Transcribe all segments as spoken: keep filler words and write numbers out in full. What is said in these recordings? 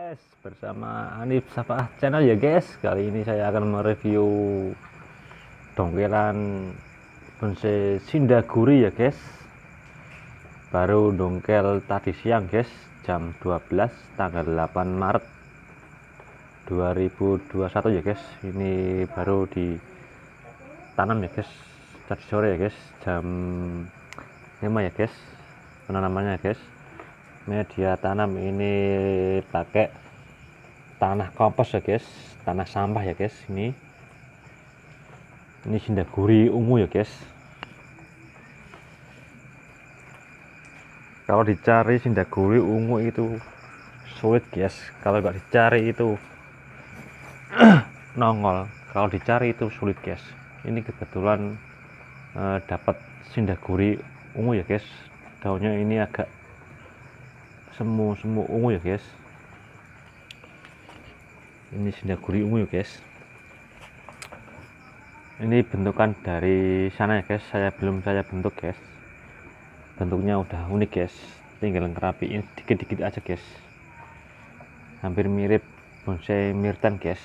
guys, bersama Hanif Safah channel ya guys. Kali ini saya akan mereview dongkelan bonsai Sindaguri ya guys. Baru dongkel tadi siang guys, jam dua belas tanggal delapan Maret dua ribu dua puluh satu ya guys. Ini baru ditanam ya guys, tadi sore ya guys, jam lima ya guys, penanamannya ya guys. Media tanam ini pakai tanah kompos ya guys, tanah sampah ya guys. Ini ini Sindaguri ungu ya guys. Kalau dicari Sindaguri ungu itu sulit guys, kalau nggak dicari itu nongol, kalau dicari itu sulit guys. Ini kebetulan eh, dapat Sindaguri ungu ya guys. Daunnya ini agak semu-semu ungu ya guys. Ini Sindaguri ungu ya guys. Ini bentukan dari sana ya guys, saya belum saya bentuk guys. Bentuknya udah unik guys, tinggal ngerapiin dikit-dikit aja guys. Hampir mirip bonsai Myrten guys.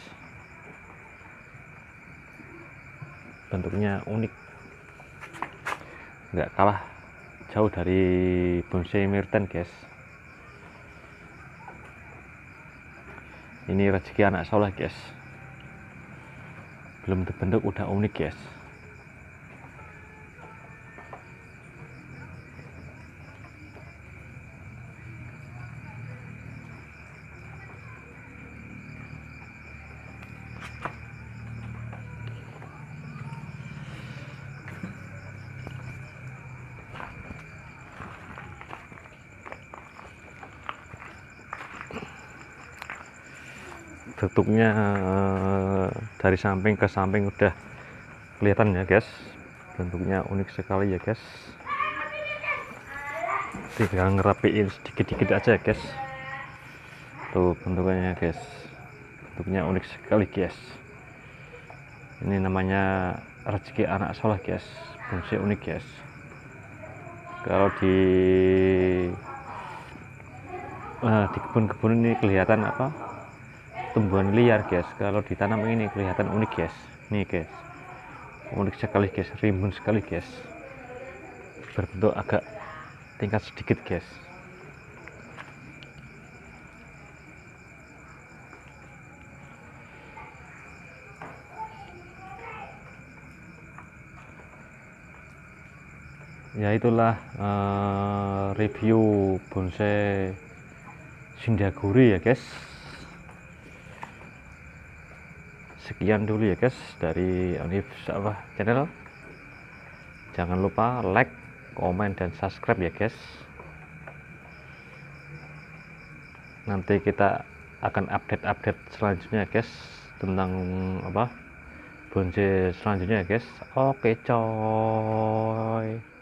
Bentuknya unik, nggak kalah jauh dari bonsai Myrten guys. Ini rezeki anak soleh guys, belum terbentuk udah unik guys. Bentuknya dari samping ke samping udah kelihatan ya guys. Bentuknya unik sekali ya guys. Tinggal ngerapiin sedikit-sedikit aja ya guys. Tuh bentukannya guys, bentuknya unik sekali guys. Ini namanya rezeki anak soleh guys, bonsai unik guys. Kalau di uh, di kebun-kebun ini kelihatan apa, tumbuhan liar guys. Kalau ditanam ini kelihatan unik guys. Nih guys, unik sekali guys, rimbun sekali guys, berbentuk agak tingkat sedikit guys. Ya itulah uh, review bonsai Sindaguri ya guys. Sekian dulu ya guys dari Hanif Safah channel. Jangan lupa like, komen, dan subscribe ya guys. Nanti kita akan update-update selanjutnya guys, tentang apa, bonsai selanjutnya ya guys. Oke coy.